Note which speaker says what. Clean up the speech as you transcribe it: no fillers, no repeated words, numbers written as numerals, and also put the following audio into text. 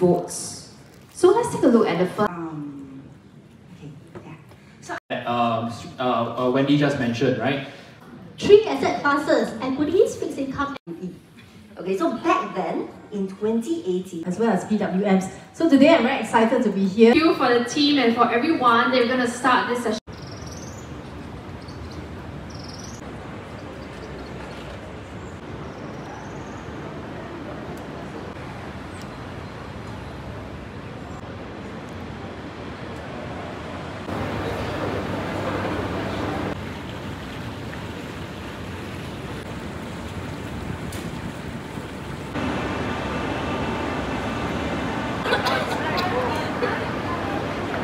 Speaker 1: votes. So let's take a look at the first.
Speaker 2: Wendy just mentioned, right?
Speaker 3: 3 asset classes: equities, fixed income, and E.
Speaker 4: Okay, so back then, in 2018,
Speaker 1: as well as PWMs. So today I'm very excited to be here.
Speaker 5: Thank you for the team and for everyone. They're going to start this session.